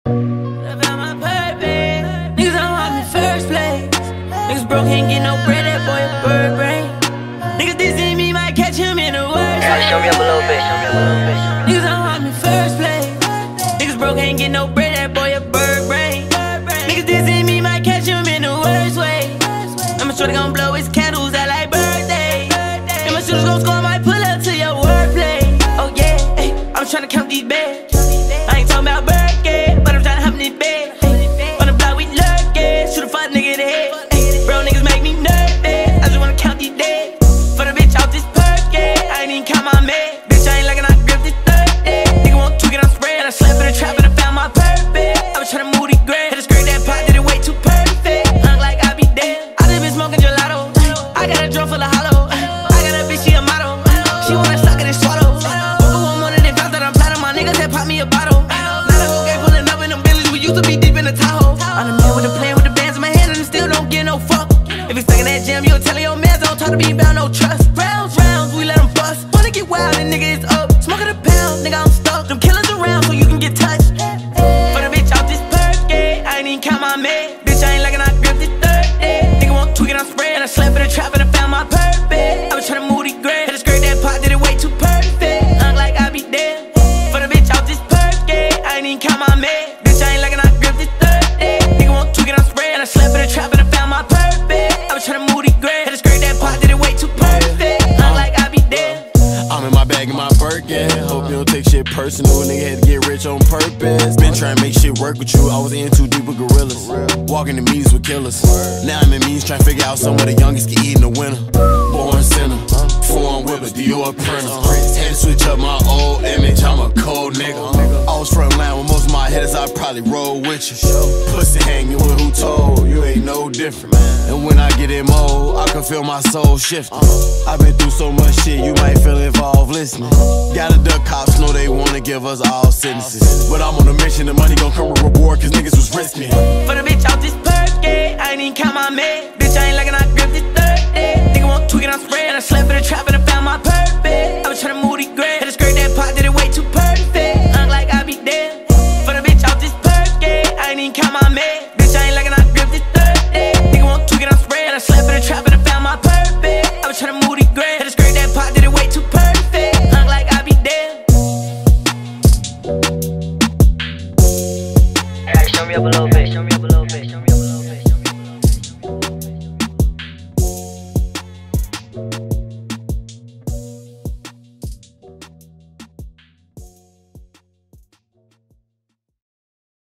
I found my purpose. Niggas don't want me first place. Niggas broke, ain't get no bread, that boy a bird brain. Niggas dissing me, might catch him in the worst. Show me up a little bit, show me up a little bit. Niggas don't want me first place. Niggas broke, ain't get no bread, that boy a bird brain. Niggas dissing me, might catch him in the worst way. And my shorty gon' blow his candles out like birthday. And my shooters gon' score, might pull up to your wordplay. Oh yeah, ay, I'm tryna count these bags. I ain't talking about birthday, but I'm tryna hop in this bed. On the block we lurkin', shoot a fuck nigga in the head. Bro, niggas make me nervous, I just wanna count these days. For the bitch out this perky, I ain't even count my med. Bitch, I ain't like I grip this 30. Nigga want to get on spread, and I slept in the trap and I found my purpose. I was tryna move the gray, had to scrape that pot, did it way too perfect. Hung like I be dead, I just been smoking gelato. I got a drum full of hollow, I got a bitch, she a model. She wanna suck it and swallow. Niggas that pop me a bottle. Now the whole game pulling up in them Bentleys. We used to be deep in the Tahoe. I'm the man with the plan with the bands in my hand, and I still don't get no fuck. If you stuck in that jam, you'll tell your mans don't talk to me about no trust. Rounds, we let them bust. Wanna get wild, and nigga it's up. Smoking a pound, nigga I'm stuck. Them killers around so you can get touched. For the bitch out this perky, I ain't even count my med. Bitch, I ain't like I grip this 30. Nigga want tweak it on spread, and I slept in the trap and I found my purpose. I was tryna move the gray, had to scrape that pot, did it way too perfect. Hung like I be dead. I ain't even count my med. Bitch, I ain't like I grip this 30. Nigga want to tweak it on spread, and I slept in the trap and I found my purpose. I was tryna move the gray, had to scrape that pot, did it way too perfect. Hung like I be dead. I'm in my bag in my Birkin. Hope you don't take shit personal. Nigga had to get rich on purpose. Been trying to make shit work with you. I was in too deep with gorillas. Walking in meetings with killers. Now I'm in meetings trying to figure out some of the youngest can eat in the winter. Born sinner, foreign whipper, Dior printer. Had to switch up my old image. I'm a cold nigga. I was front line with most of my hitters. I probably roll with you. Pussy hanging with who told you ain't no different. And when I get in mode, I can feel my soul shifting. I've been through so much shit, you might feel involved listening. Gotta duck cops, know they wanna give us all sentences. But I'm on a mission, the money gon' come with reward, cause niggas was risking. For the bitch out this perky, I ain't even count my med. Bitch, I ain't like I grip this 30. Nigga want to tweak it on spread, and I slept in the trap and I found my purpose. I was tryna move the gray, had to scrape that pot, did it way too perfect. Hung like I be dead. For the bitch out this perky, I ain't even count my med. Bitch, I ain't like I grip this 30. Nigga want to tweak it on spread, and I slept in the trap and I found my purpose. I was tryna move the gray, had to scrape that pot, did it way too perfect. Hung like I be dead. Show me up a little bit.